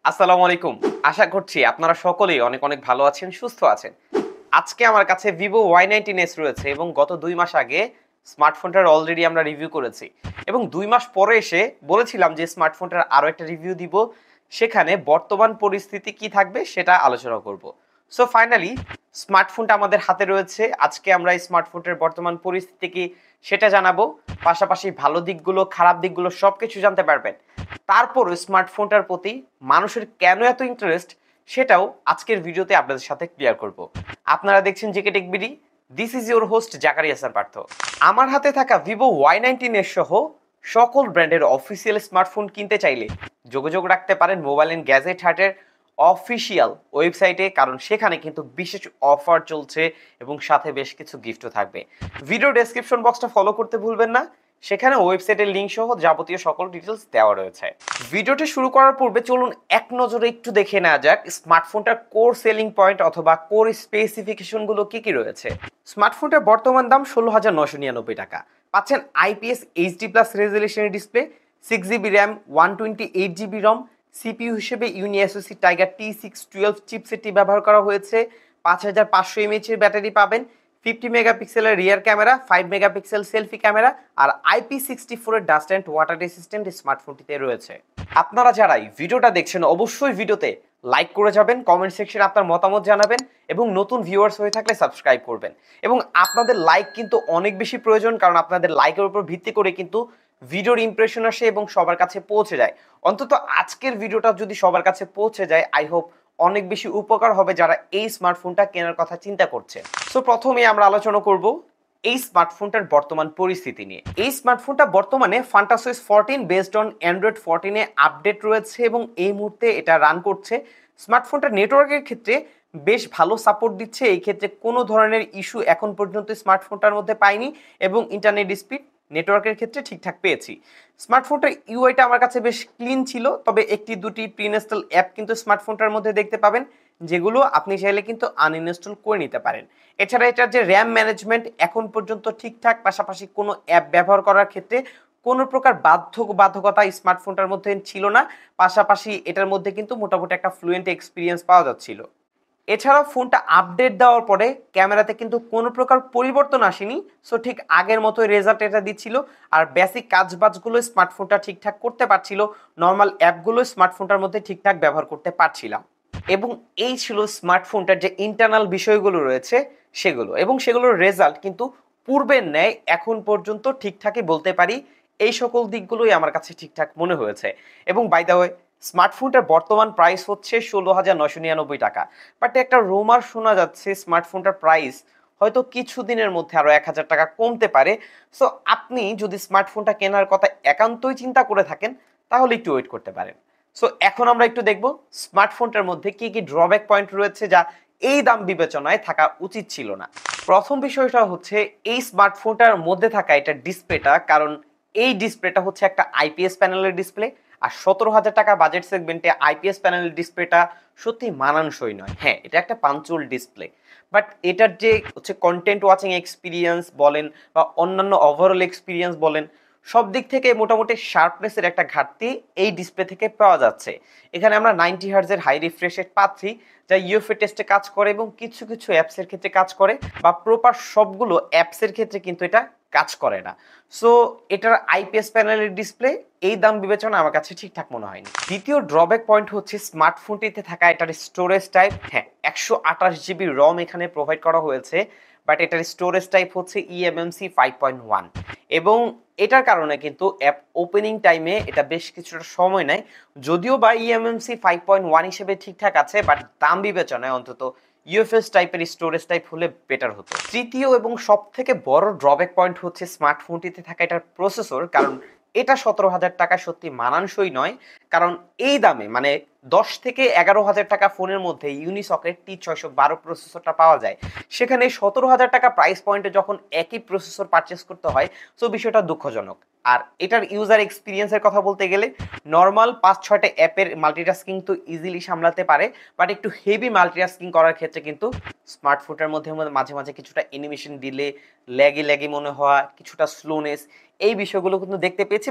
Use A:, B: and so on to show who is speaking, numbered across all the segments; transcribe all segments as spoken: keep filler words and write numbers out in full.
A: আসসালামু আলাইকুম। আশা করছি আপনারা সকলেই অনেক, অনেক ভালো আছেন, সুস্থ আছেন। আজকে আমার কাছে Vivo ওয়াই নাইনটিন এস রয়েছে এবং গত দুই মাস আগে স্মার্টফোনটার অলরেডি আমরা রিভিউ করেছি। এবং দুই মাস পরে এসে বলেছিলাম যে স্মার্টফোনটার আরো একটা রিভিউ দিব। সেখানে বর্তমান পরিস্থিতি কি থাকবে সেটা আলোচনা করব। সো ফাইনালি স্মার্টফোনটা আমাদের হাতে রয়েছে। আজকে আমরা এই স্মার্টফোনটার বর্তমান পরিস্থিতি কি সেটা জানাবো। পাশাপাশি ভালো দিকগুলো, খারাপ দিকগুলো সবকিছু জানতে পারবেন। তারপরও স্মার্টফোনটার প্রতি মানুষের কেন এত ইন্টারেস্ট সেটাও আজকের ভিডিওতে আপনাদের সাথে ক্লিয়ার করব। আপনারা দেখছেন JK tech BD. This is your host Zakaria Hasan Partho. আমার হাতে থাকা Vivo ওয়াই নাইনটিন এস সহ সকল ব্র্যান্ডের অফিসিয়াল স্মার্টফোন কিনতে চাইলে যোগাযোগ রাখতে পারেন মোবাইল অ্যান্ড গ্যাজেট হাটের অফিসিয়াল ওয়েবসাইটে, কারণ সেখানে কিন্তু বিশেষ অফার চলছে এবং সাথে বেশ কিছু গিফটও থাকবে। ভিডিও ডেসক্রিপশন বক্সটা ফলো করতে ভুলবেন না, সেখানে ওয়েবসাইটের লিঙ্ক সহ যাবতীয় সকল ডিটেলস দেওয়া রয়েছে। ভিডিওটি শুরু করার পূর্বে চলুন এক নজরে একটু দেখে নেওয়া যাক স্মার্টফোনটার কোর সেলিং পয়েন্ট অথবা কোর স্পেসিফিকেশনগুলো কি কি রয়েছে। স্মার্টফোনটার বর্তমান দাম ষোলো হাজার নশো নিরানব্বই টাকা। পাচ্ছেন আইপিএস এইচডি প্লাস রেজলিউশনের display, six GB RAM, one twenty eight GB ROM, CPU হিসেবে Unisoc Tiger T six twelve চিপসেটটি ব্যবহার করা হয়েছে। পাঁচ হাজার পাঁচশো এমএএইচ এর ব্যাটারি পাবেন, ফিফটি মেগাপিক্সেলের rear camera, five megapixel selfie camera আর আইপি সিক্সটি ফোর এর ডাস্ট অ্যান্ড ওয়াটার রেসিস্ট্যান্ট স্মার্টফোনটিতে রয়েছে। আপনারা যারাই ভিডিওটা দেখছেন অবশ্যই ভিডিওতে লাইক করে যাবেন, কমেন্ট সেকশনে আপনার মতামত জানাবেন এবং নতুন ভিউয়ার্স হয়ে থাকলে সাবস্ক্রাইব করবেন। এবং আপনাদের লাইক কিন্তু অনেক বেশি প্রয়োজন, কারণ আপনাদের লাইকের উপর ভিত্তি করে কিন্তু ভিডিওর ইমপ্রেশন আসে এবং সবার কাছে পৌঁছে যায়। অন্তত আজকের ভিডিওটা যদি সবার কাছে পৌঁছে যায়, আই হোপ অনেক বেশি উপকার হবে যারা এই স্মার্টফোনটা কেনার কথা চিন্তা করছে। সো প্রথমে আমরা আলোচনা করব এই স্মার্টফোনটার বর্তমান পরিস্থিতি নিয়ে। এই স্মার্টফোনটা বর্তমানে Funtouch OS fourteen based on Android ফোরটিনে আপডেট রয়েছে এবং এই মুহূর্তে এটা রান করছে। স্মার্টফোনটা নেটওয়ার্কের ক্ষেত্রে বেশ ভালো সাপোর্ট দিচ্ছে, এই ক্ষেত্রে কোনো ধরনের ইস্যু এখন পর্যন্ত স্মার্টফোনটার মধ্যে পাইনি এবং ইন্টারনেট স্পিড নেটওয়ার্কের ক্ষেত্রে ঠিকঠাক পেয়েছি। স্মার্টফোনটার ইউআইটা আমার কাছে বেশ ক্লিন ছিল, তবে একটি দুটি প্রিইনস্টল অ্যাপ কিন্তু স্মার্টফোনটার মধ্যে দেখতে পাবেন, যেগুলো আপনি চাইলে কিন্তু আনইনস্টল করে নিতে পারেন। এছাড়া এটার যে র্যাম ম্যানেজমেন্ট এখন পর্যন্ত ঠিকঠাক, পাশাপাশি কোনো অ্যাপ ব্যবহার করার ক্ষেত্রে কোনো প্রকার বাধ্য বাধ্যকতা স্মার্টফোনটার মধ্যে ছিল না। পাশাপাশি এটার মধ্যে কিন্তু মোটামুটি একটা ফ্লুয়েন্ট এক্সপিরিয়েন্স পাওয়া যাচ্ছিল। এছাড়াও ফোনটা আপডেট দেওয়ার পরে ক্যামেরাতে কিন্তু কোনো প্রকার পরিবর্তন আসেনি। সো ঠিক আগের মতোই রেজাল্ট এটা দিচ্ছিল। আর বেসিক কাজবাজগুলো স্মার্টফোনটা ঠিকঠাক করতে পারছিল, নর্মাল অ্যাপগুলো স্মার্টফোনটার মধ্যে ঠিকঠাক ব্যবহার করতে পারছিলাম। এবং এই ছিল স্মার্টফোনটার যে ইন্টারনাল বিষয়গুলো রয়েছে সেগুলো, এবং সেগুলোর রেজাল্ট কিন্তু পূর্বের ন্যায় এখন পর্যন্ত ঠিকঠাকই বলতে পারি। এই সকল দিকগুলোই আমার কাছে ঠিকঠাক মনে হয়েছে। এবং বাই দ্য ওয়ে স্মার্টফোনটার বর্তমান প্রাইস হচ্ছে ষোলো হাজার নশো নিরানব্বই টাকা। বাট একটা রুমার শোনা যাচ্ছে স্মার্টফোনটার প্রাইস হয়তো কিছু দিনের মধ্যে আরো এক হাজার টাকা কমতে পারে। সো আপনি যদি স্মার্টফোনটা কেনার কথা একান্তই চিন্তা করে থাকেন তাহলে একটু ওয়েট করতে পারেন। সো এখন আমরা একটু দেখব স্মার্টফোনটার মধ্যে কি কি ড্রব্যাক পয়েন্ট রয়েছে যা এই দাম বিবেচনায় থাকা উচিত ছিল না। প্রথম বিষয়টা হচ্ছে এই স্মার্টফোনটার মধ্যে থাকা এটা ডিসপ্লেটা, কারণ এই ডিসপ্লেটা হচ্ছে একটা আইপিএস প্যানেলের ডিসপ্লে। আর সতেরো হাজার টাকা বাজেট সেগমেন্টে আইপিএস প্যানেলের ডিসপ্লেটা সত্যি মানানসই নয়। হ্যাঁ, এটা একটা পাঞ্চুয়াল ডিসপ্লে, বাট এটার যে হচ্ছে কন্টেন্ট ওয়াচিং এক্সপিরিয়েন্স বলেন বা অন্যান্য ওভারঅল এক্সপিরিয়েন্স বলেন, সব দিক থেকে মোটামুটি শার্পনেসের একটা ঘাটতি এই ডিসপ্লে থেকে পাওয়া যাচ্ছে। এখানে আমরা নাইনটি হার্জের হাই রিফ্রেশ রেট পাচ্ছি, যা ইউএফএ টেস্টে কাজ করে এবং কিছু কিছু অ্যাপসের ক্ষেত্রে কাজ করে, বা প্রপার সবগুলো অ্যাপসের ক্ষেত্রে কিন্তু এটা কাজ করে না। সো এটার আইপিএস প্যানেলের ডিসপ্লে এই দাম বিবেচনা আমার কাছে ঠিকঠাক মনে হয়নি। দ্বিতীয় ড্রব্যাক পয়েন্ট হচ্ছে স্মার্টফোনটিতে থাকা এটার স্টোরেজ টাইপ। হ্যাঁ, একশো আঠাশ জিবি রম এখানে প্রোভাইড করা হয়েছে, বাট এটার স্টোরেজ টাইপ হচ্ছে ইএমএমসি ফাইভ পয়েন্ট ওয়ান এবং এটার কারণে কিন্তু অ্যাপ ওপেনিং টাইমে এটা বেশ কিছুটা সময় নেয়। যদিও বা ইএমএমসি ফাইভ পয়েন্ট ওয়ান হিসেবে ঠিকঠাক আছে, বাট দাম বিবেচনায় অন্তত ইউএফএস টাইপের স্টোরেজ টাইপ হলে বেটার হতো। তৃতীয় এবং সব থেকে বড় ড্রব্যাক পয়েন্ট হচ্ছে স্মার্টফোনটিতে থাকা এটার প্রসেসর, কারণ এটা সতেরো হাজার টাকা সত্যি মানানসই নয়। কারণ এই দামে মানে দশ থেকে এগারো হাজার টাকা ফোনের মধ্যে ইউনিসকের টি ছয়শো বারো প্রসেসরটা পাওয়া যায়, সেখানে সতেরো হাজার টাকা প্রাইস পয়েন্টে যখন একই প্রসেসর পারচেস করতে হয়, সো বিষয়টা দুঃখজনক। আর এটার ইউজার এক্সপিরিয়েন্সের কথা বলতে গেলে নর্মাল পাঁচ ছয়টা অ্যাপের মাল্টিটাস্কিং তো ইজিলি সামলাতে পারে, বাট একটু হেভি মাল্টিটাস্কিং করার ক্ষেত্রে কিন্তু স্মার্টফোনটার মধ্যে মাঝে মাঝে কিছুটা অ্যানিমেশন দিলে ল্যাগি ল্যাগি মনে হওয়া, কিছুটা স্লোনেস, এই বিষয়গুলো কিন্তু দেখতে পেয়েছি। বাট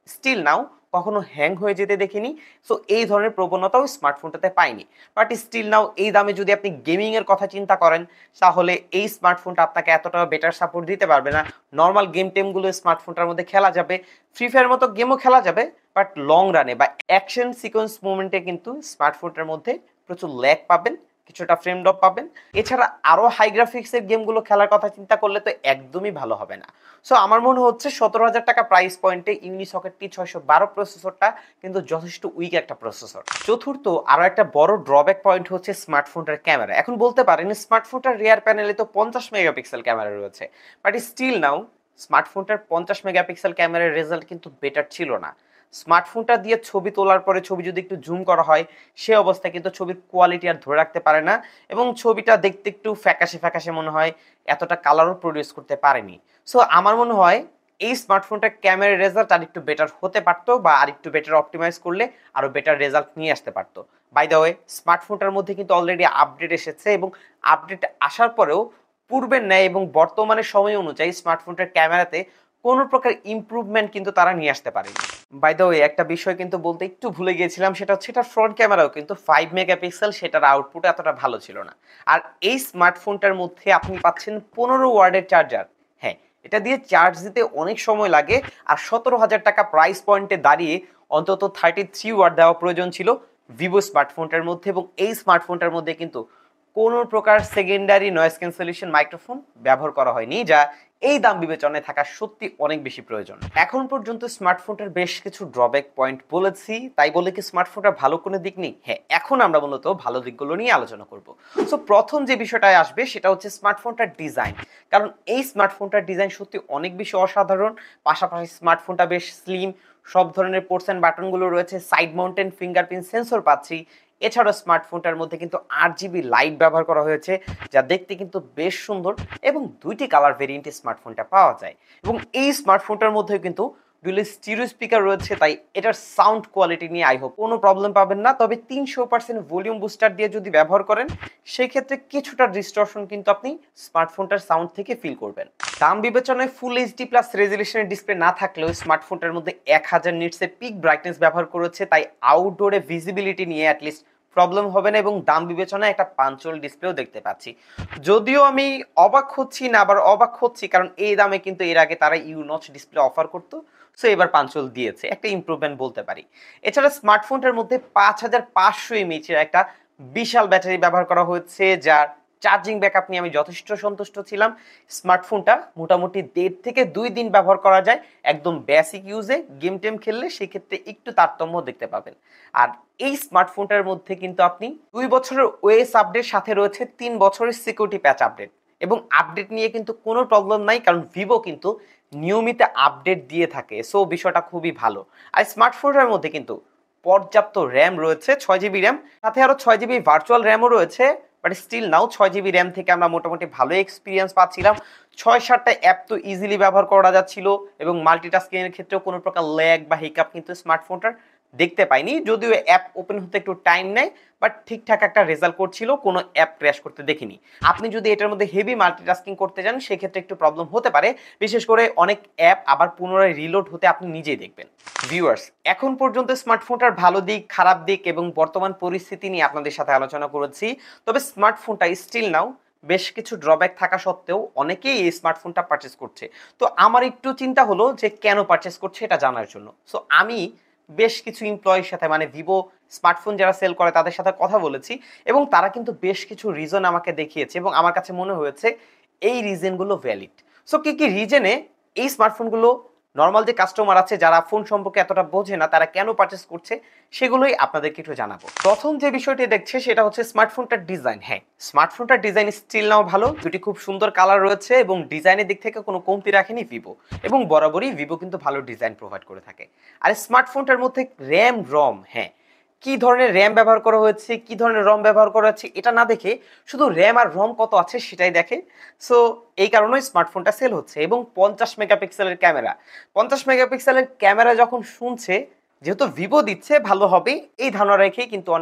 A: স্টিল নাও কখনো হ্যাং হয়ে যেতে দেখিনি। সো এই ধরনের প্রবণতাও স্মার্টফোনটাতে পাইনি। বাট স্টিল নাও এই দামে যদি আপনি গেমিং এর কথা চিন্তা করেন তাহলে এই স্মার্টফোনটা আপনাকে এতটা বেটার সাপোর্ট দিতে পারবে না। নরমাল গেম টেমগুলো স্মার্টফোনটার মধ্যে খেলা যাবে, ফ্রি ফায়ার মতো গেমও খেলা যাবে, বাট লং রানে বা অ্যাকশন সিকোয়েন্স মুভমেন্টে কিন্তু স্মার্টফোনটার মধ্যে প্রচুর ল্যাগ পাবেন, কিছুটা ফ্রেম ড্রপ পাবেন। এছাড়া আরো হাই গ্রাফিক্সের গেমগুলো খেলার কথা চিন্তা করলে তো একদমই ভালো হবে না। সো আমার মনে হচ্ছে সতেরো হাজার টাকা প্রাইস পয়েন্টে ইউনিসকেট টি ছয়শো বারো প্রসেসরটা কিন্তু যথেষ্ট উইক একটা প্রসেসর। চতুর্থ আরো একটা বড় ড্রব্যাক পয়েন্ট হচ্ছে স্মার্টফোনটার ক্যামেরা। এখন বলতে পারেন স্মার্টফোনটার রিয়ার প্যানেলে তো পঞ্চাশ মেগাপিক্সেল ক্যামেরা রয়েছে, বাট স্টিল নাও স্মার্টফোনটার পঞ্চাশ মেগাপিক্সেল ক্যামেরার রেজাল্ট কিন্তু বেটার ছিল না। স্মার্টফোনটা দিয়ে ছবি তোলার পরে ছবি যদি একটু জুম করা হয় সে অবস্থায় কিন্তু ছবির কোয়ালিটি আর ধরে রাখতে পারে না, এবং ছবিটা দেখতে একটু ফ্যাকাশে ফ্যাকাশে মনে হয়, এতটা কালারও প্রডিউস করতে পারেনি। সো আমার মনে হয় এই স্মার্টফোনটার ক্যামেরার রেজাল্ট আর একটু বেটার হতে পারতো, বা আর একটু বেটার অপটিমাইজ করলে আরো বেটার রেজাল্ট নিয়ে আসতে পারতো। বাই দ্য ওয়ে স্মার্টফোনটার মধ্যে কিন্তু অলরেডি আপডেট এসেছে, এবং আপডেট আসার পরেও পূর্বের ন্যায় এবং বর্তমানের সময় অনুযায়ী স্মার্টফোনটার ক্যামেরাতে কোনো প্রকার ইমপ্রুভমেন্ট কিন্তু তারা নিয়ে আসতে পারেনি। বাই দ্য ওয়ে একটা বিষয় কিন্তু বলতে একটু ভুলে গিয়েছিলাম, সেটা হচ্ছে এটার ফ্রন্ট ক্যামেরাও কিন্তু ফাইভ মেগাপিক্সেল, সেটার আউটপুট এতটা ভালো ছিল না। আর এই স্মার্টফোনটার মধ্যে আপনি পাচ্ছেন পনেরো ওয়ার্ডের চার্জার। হ্যাঁ, এটা দিয়ে চার্জ দিতে অনেক সময় লাগে, আর সতেরো হাজার টাকা প্রাইস পয়েন্টে দাঁড়িয়ে অন্তত থার্টি থ্রি ওয়াট দেওয়া প্রয়োজন ছিল ভিভো স্মার্টফোনটার মধ্যে, এবং এই স্মার্টফোনটার মধ্যে কিন্তু কোনো প্রকার সেকেন্ডারি নয়েজ ক্যান্সেলেশন মাইক্রোফোন ব্যবহার করা হয়নি, যা এই দাম বিবেচনায় থাকা সত্যি অনেক বেশি প্রয়োজন। এখন পর্যন্ত স্মার্টফোনটার বেশ কিছু ড্রব্যাক পয়েন্ট বলেছি, তাই বলে কি স্মার্টফোনটার ভালো কোনো দিক নেই? হ্যাঁ, এখন আমরা মূলত ভালো দিকগুলো নিয়ে আলোচনা করব। সো প্রথম যে বিষয়টায় আসবে সেটা হচ্ছে স্মার্টফোনটার ডিজাইন, কারণ এই স্মার্টফোনটার ডিজাইন সত্যি অনেক বেশি অসাধারণ। পাশাপাশি স্মার্টফোনটা বেশ স্লিম, সব ধরনের পোর্টস অ্যান্ড বাটনগুলো রয়েছে, সাইড মাউন্টেন ফিঙ্গারপ্রিন্ট সেন্সর পাচ্ছি। এছাড়াও স্মার্টফোনটার মধ্যে কিন্তু আট জিবি লাইট ব্যবহার করা হয়েছে, যা দেখতে কিন্তু বেশ সুন্দর, এবং দুইটি কালার ভেরিয়েন্টে স্মার্টফোনটা পাওয়া যায়। এবং এই স্মার্টফোনটার মধ্যে কিন্তু ডুয়েল স্টিরিও স্পিকার রয়েছে, তাই এটার সাউন্ড কোয়ালিটি নিয়ে আই হোপ কোনো প্রবলেম পাবেন না। তবে তিনশো পার্সেন্ট ভলিউম বুস্টার দিয়ে যদি ব্যবহার করেন সেই ক্ষেত্রে কিছুটা ডিস্টরশন কিন্তু আপনি স্মার্টফোনটার সাউন্ড থেকে ফিল করবেন। দাম বিবেচনায় ফুল এইচডি প্লাস রেজলিউশনের ডিসপ্লে না থাকলেও স্মার্টফোনটার মধ্যে এক হাজার নিটসের পিক ব্রাইটনেস ব্যবহার করেছে, তাই আউটডোরে ভিজিবিলিটি নিয়ে অ্যাটলিস্ট প্রবলেম হবে না, এবং দাম বিবেচনায় একটা পাঞ্চল ডিসপ্লেও দেখতে পাচ্ছি। যদিও আমি অবাক হচ্ছি না, আবার অবাক হচ্ছি, কারণ এই দামে কিন্তু এর আগে তারা ইউ নচ ডিসপ্লে অফার করতো, সো এবার পাঞ্চল দিয়েছে, একটা ইমপ্রুভমেন্ট বলতে পারি। এছাড়া স্মার্টফোনটার মধ্যে পাঁচ হাজার পাঁচশো এমএইচের একটা বিশাল ব্যাটারি ব্যবহার করা হয়েছে, যার চার্জিং ব্যাকআপ নিয়ে আমি যথেষ্ট সন্তুষ্ট ছিলাম। স্মার্টফোনটা মোটামুটি দেড় থেকে দুই দিন ব্যবহার করা যায় একদম বেসিক ইউজে, গেম টেম খেললে সেক্ষেত্রে একটু তারতম্য দেখতে পাবেন। আর এই স্মার্টফোনটার মধ্যে কিন্তু আপনি দুই বছরের ওএস আপডেট, সাথে রয়েছে তিন বছরের সিকিউরিটি প্যাচ আপডেট, এবং আপডেট নিয়ে কিন্তু কোনো প্রবলেম নাই, কারণ ভিভো কিন্তু নিয়মিত আপডেট দিয়ে থাকে, সো বিষয়টা খুবই ভালো। আর স্মার্টফোনটার মধ্যে কিন্তু পর্যাপ্ত র্যাম রয়েছে, ছয় জিবি র্যাম, সাথে আরো ছয় জিবি ভার্চুয়াল র্যামও রয়েছে। বাট স্টিল নাও ছয় জিবি র্যাম থেকে আমরা মোটামুটি ভালো এক্সপিরিয়েন্স পাচ্ছিলাম। ছয় সাতটা অ্যাপ তো ইজিলি ব্যবহার করা যাচ্ছিল, এবং মাল্টিটাস্কিং এর ক্ষেত্রেও কোনো প্রকার ল্যাগ বা হিকআপ কিন্তু স্মার্টফোনটার দেখতে পাইনি। যদিও অ্যাপ ওপেন হতে একটু টাইম নেয়, বাট ঠিকঠাক একটা রেজাল্ট করছিল, কোনো অ্যাপ ক্র্যাশ করতে দেখিনি। আপনি যদি এটার মধ্যে হেভি মাল্টিটাস্কিং করতে যান সেক্ষেত্রে একটু প্রবলেম হতে পারে, বিশেষ করে অনেক অ্যাপ আবার পুনরায় রিলোড হতে আপনি নিজেই দেখবেন। ভিউয়ার্স, এখন পর্যন্ত স্মার্টফোনটার ভালো দিক, খারাপ দিক এবং বর্তমান পরিস্থিতি নিয়ে আপনাদের সাথে আলোচনা করেছি। তবে স্মার্টফোনটা স্টিল নাও বেশ কিছু ড্রব্যাক থাকা সত্ত্বেও অনেকেই এই স্মার্টফোনটা পারচেস করছে। তো আমার একটু চিন্তা হলো যে কেন পারচেস করছে এটা জানার জন্য। সো আমি বেশ কিছু এমপ্লয়ির সাথে, মানে ভিভো স্মার্টফোন যারা সেল করে তাদের সাথে কথা বলেছি, এবং তারা কিন্তু বেশ কিছু রিজন আমাকে দেখিয়েছে, এবং আমার কাছে মনে হয়েছে এই রিজনগুলো ভ্যালিড। সো কি কি রিজনে এই স্মার্টফোনগুলো নর্মাল যে কাস্টমার আছে যারা ফোন সম্পর্কে এতটা বোঝে না তারা কেন পারচেস করছে সেগুলোই আপনাদেরকে একটু জানাবো। প্রথম যে বিষয়টি দেখছে সেটা হচ্ছে স্মার্টফোনটার ডিজাইন। হ্যাঁ, স্মার্টফোনটার ডিজাইন স্টিল নাও ভালো, দুটি খুব সুন্দর কালার রয়েছে, এবং ডিজাইনের দিক থেকে কোনো কমতি রাখেনি ভিভো, এবং বরাবরই ভিভো কিন্তু ভালো ডিজাইন প্রোভাইড করে থাকে। আর স্মার্টফোনটার মধ্যে র্যাম রম, হ্যাঁ কি ধরনের র্যাম ব্যবহার করা হয়েছে, কি ধরনের রম ব্যবহার করা হচ্ছে এটা না দেখে শুধু র্যাম আর রম কত আছে সেটাই দেখে। সো এই কারণেই স্মার্টফোনটা সেল হচ্ছে। এবং পঞ্চাশ মেগাপিক্সেলের ক্যামেরা, পঞ্চাশ মেগাপিক্সেলের ক্যামেরা যখন শুনছে যেহেতু ভিভো দিচ্ছে ভালো হবে এই ধারণা রেখেই কিন্তু অনেকে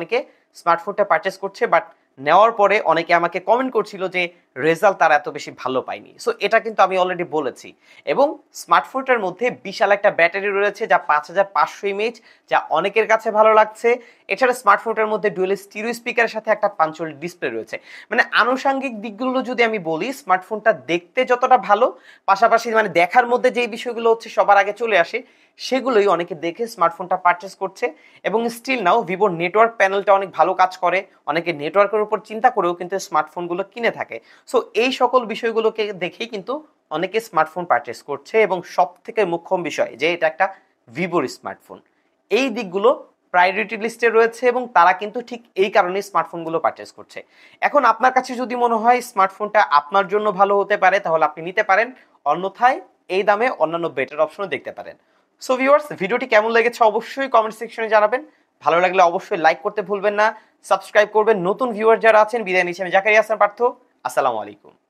A: স্মার্টফোনটা পারচেস করছে, বাট নেওয়ার পরে অনেকে আমাকে কমেন্ট করছিল যে রেজাল্ট তারা এত বেশি ভালো পায়নি। সো এটা কিন্তু আমি অলরেডি বলেছি। এবং স্মার্টফোনটার মধ্যে বিশাল একটা ব্যাটারি রয়েছে যা পাঁচ হাজার পাঁচশো এমএএইচ, যা অনেকের কাছে ভালো লাগছে। এছাড়া স্মার্টফোনটার মধ্যে ডুয়েল স্টিরিও স্পিকারের সাথে একটা পাঞ্চুয়াল ডিসপ্লে রয়েছে। মানে আনুষঙ্গিক দিকগুলো যদি আমি বলি, স্মার্টফোনটা দেখতে যতটা ভালো, পাশাপাশি মানে দেখার মধ্যে যেই বিষয়গুলো হচ্ছে সবার আগে চলে আসে, সেগুলোই অনেকে দেখে স্মার্টফোনটা পারচেস করছে। এবং স্টিল নাও ভিভোর নেটওয়ার্ক প্যানেলটা অনেক ভালো কাজ করে, অনেকে নেটওয়ার্কের উপর চিন্তা করেও কিন্তু স্মার্টফোনগুলো কিনে থাকে। সো এই সকল বিষয়গুলোকে দেখেই কিন্তু অনেকে স্মার্টফোন পারচেস করছে। এবং সব থেকে মুখ্য বিষয় যে এটা একটা ভিভোর স্মার্টফোন, এই দিকগুলো প্রায়োরিটি লিস্টে রয়েছে এবং তারা কিন্তু ঠিক এই কারণেই স্মার্টফোনগুলো পারচেস করছে। এখন আপনার কাছে যদি মনে হয় স্মার্টফোনটা আপনার জন্য ভালো হতে পারে, তাহলে আপনি নিতে পারেন, অন্যথায় এই দামে অন্যান্য বেটার অপশনও দেখতে পারেন। সো ভিউয়ার্স, ভিডিওটি কেমন লেগেছে অবশ্যই কমেন্ট সেকশনে জানাবেন। ভালো লাগলে অবশ্যই লাইক করতে ভুলবেন না, সাবস্ক্রাইব করবেন। নতুন ভিউয়ার যারা আছেন, বিদায় নিচ্ছি আমি জাকারিয়া হাসান পার্থ। আসসালামু আলাইকুম।